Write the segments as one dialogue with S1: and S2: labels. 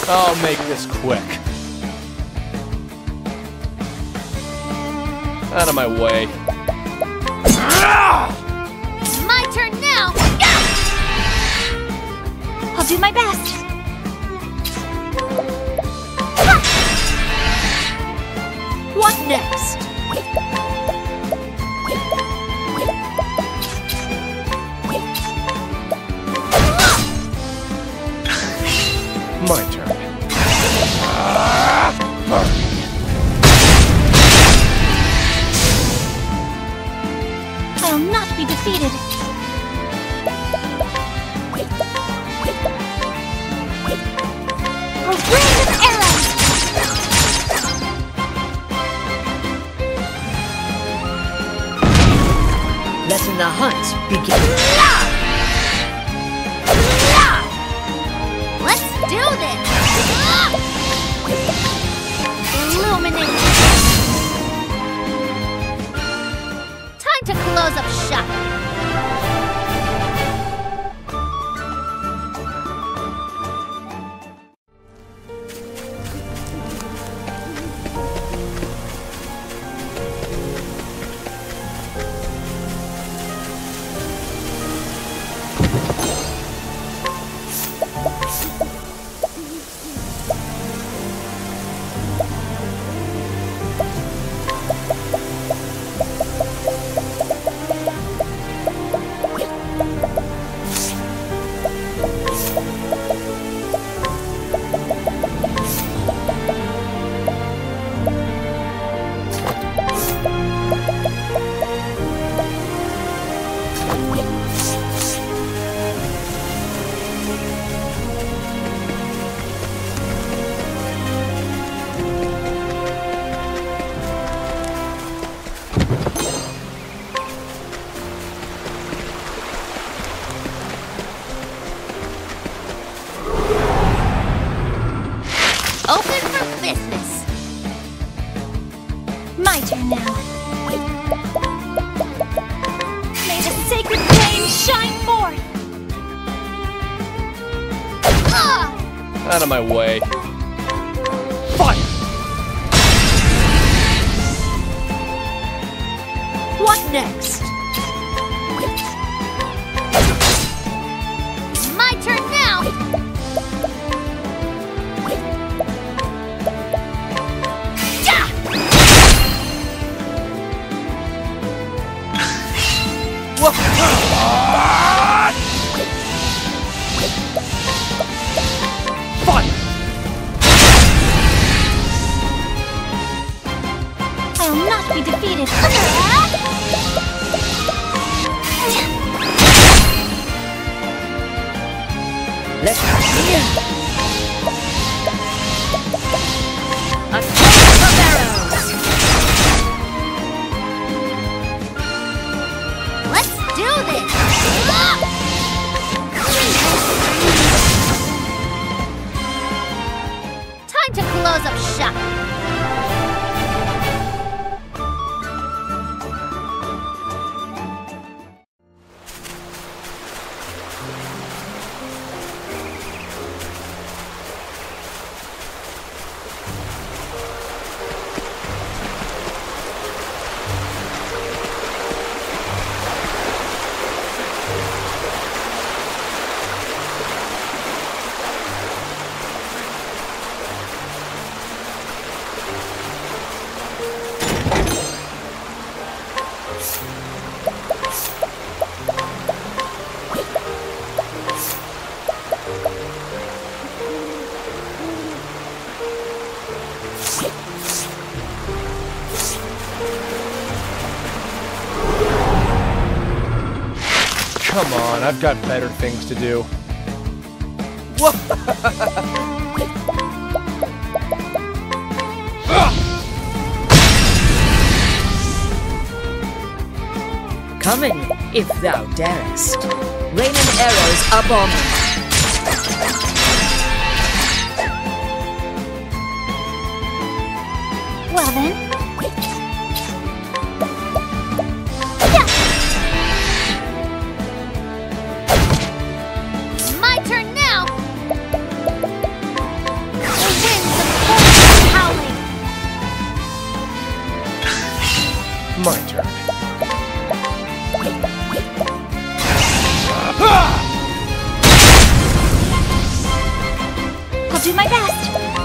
S1: I'll make this quick. Out of my way.
S2: It's my turn now! I'll do my best. What next?
S1: My turn.
S2: I'll not be defeated. A rain of arrows!
S3: Letting the hunt begin.
S2: Let's do this! Illuminate! Time to close up shop. Open for business. My turn now. May the sacred flame shine forth.
S1: Out of my way. Fire!
S3: What next?
S2: My turn now.
S1: Fire!
S2: I'll not be defeated.
S3: Let's begin. A call of arrows.
S2: Let's do this. Time to close up shop.
S1: Come on, I've got better things to do.
S3: Come in, if thou darest. Raining arrows upon me.
S2: Well then. My turn now.
S1: My turn.
S2: I'll do my best.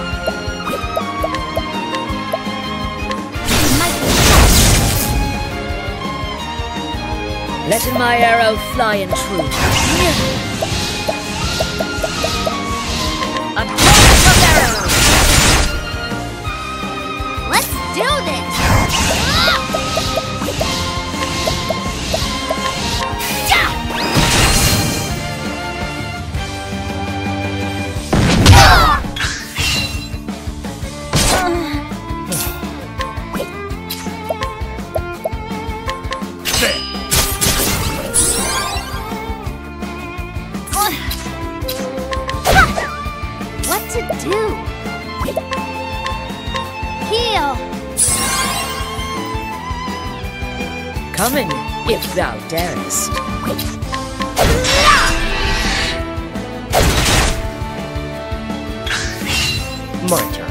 S2: You might be shot.
S3: Letting my arrow fly in truth. A torrent of arrows!
S2: Let's do this. What to do? Heal.
S3: Come in, if thou darest.
S1: My turn.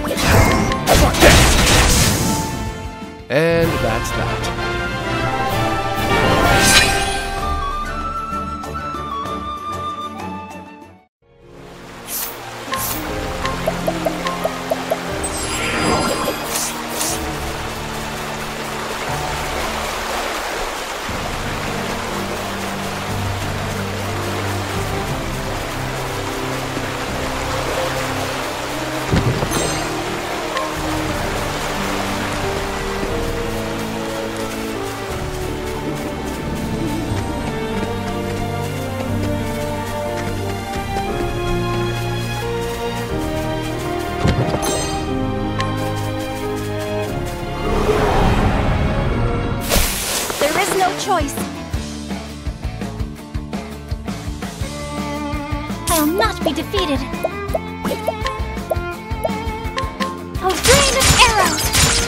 S1: And that's that.
S2: Choice. I'll not be defeated. A rain of arrows.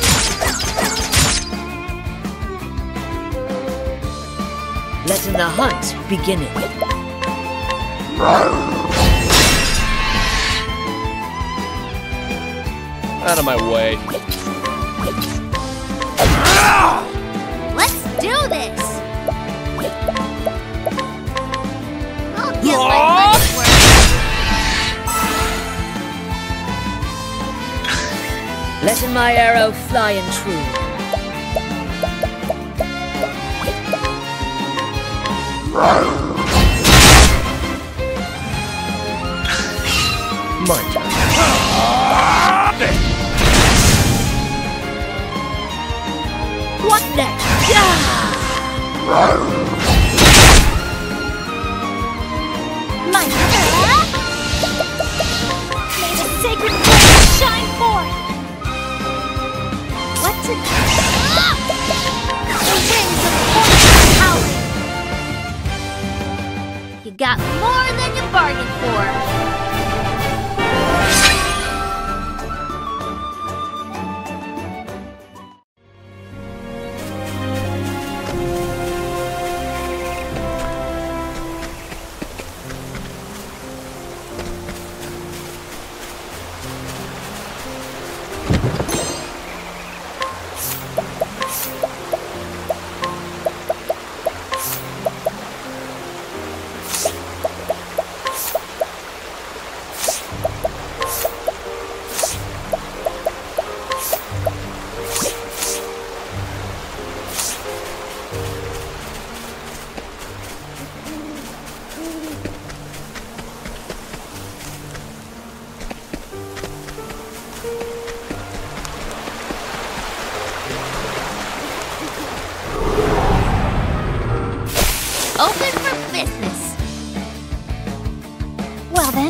S3: Letting the hunt begin.
S1: Out of my way.
S2: Let's do this. I'll get my money's worth.
S3: Letting my arrow fly in true.
S1: My turn.
S3: What next?
S2: My may the sacred flame shine forth. What to do? The winds of fortune howling. You got more than you bargained for. Open for business. Well then.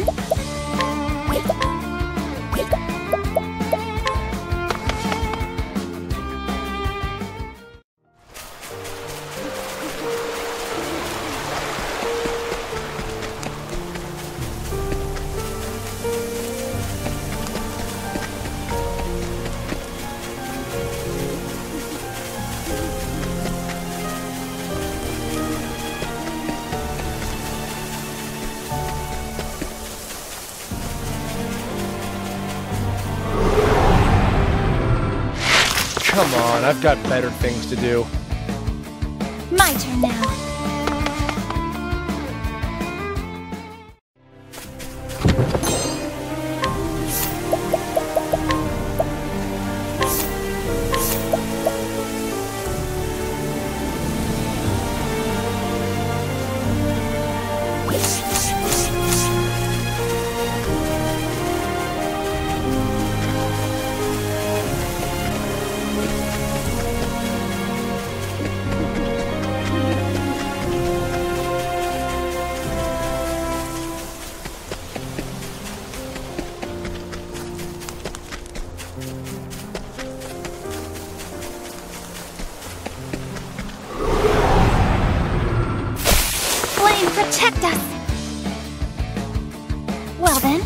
S1: Come on, I've got better things to do.
S2: My turn now. Protect us! Well then.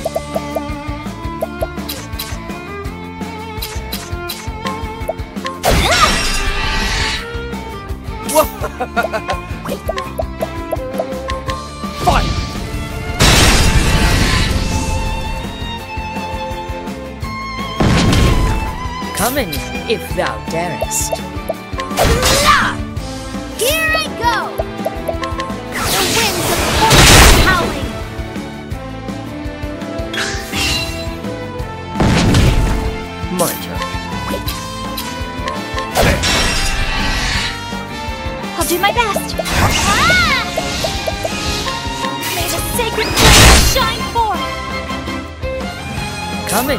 S1: Fire!
S3: Coming, if thou darest.
S2: Here I go! The winds of force are howling!
S1: My turn.
S2: I'll do my best! Ah! May the sacred flame shine forth!
S3: Coming.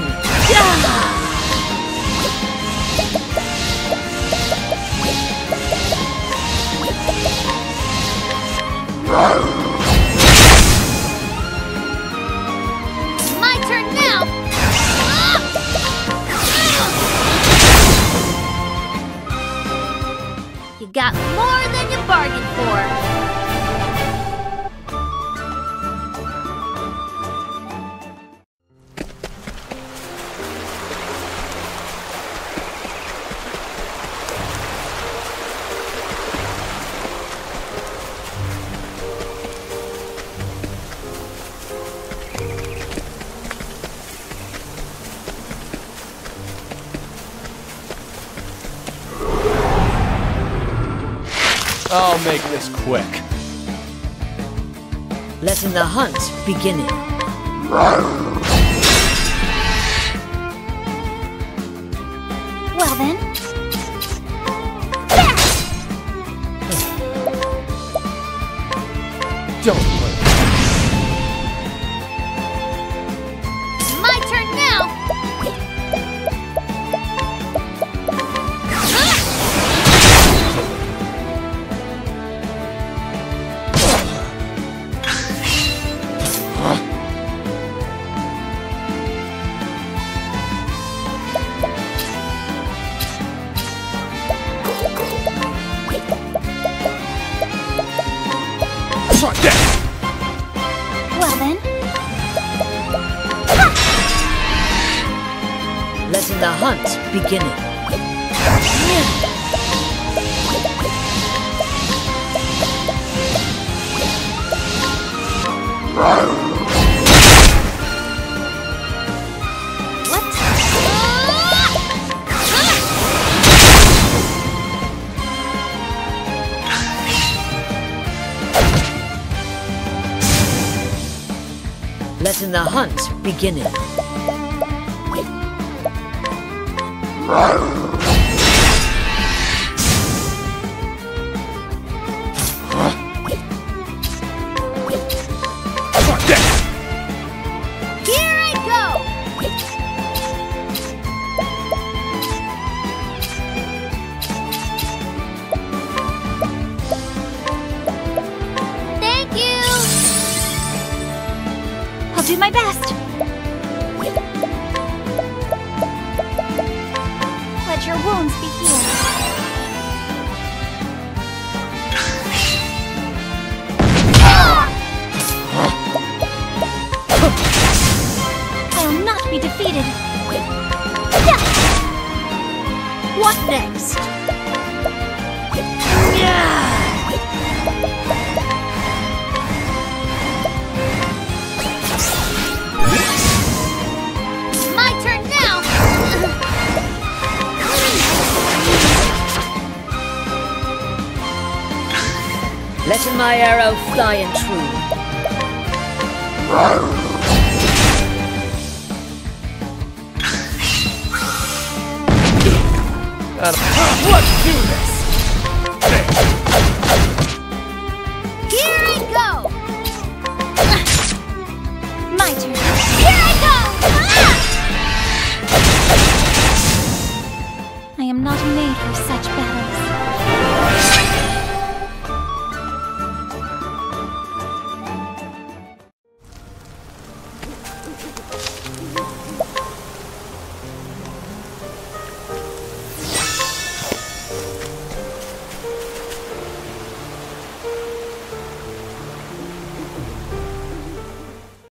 S2: My turn now! You got more than you bargained for!
S1: I'll make this quick.
S3: Letting the hunt begin.
S2: Well then.
S1: Don't worry.
S2: My turn now!
S1: Try that!
S2: Well then.
S3: Letting the hunt begin. Letting the hunt begin.
S2: Here I go! Thank you! I'll do my best. Let your wounds be healed. I'll not be defeated.
S3: What next? Letting my arrow fly and true.
S1: Let's do this!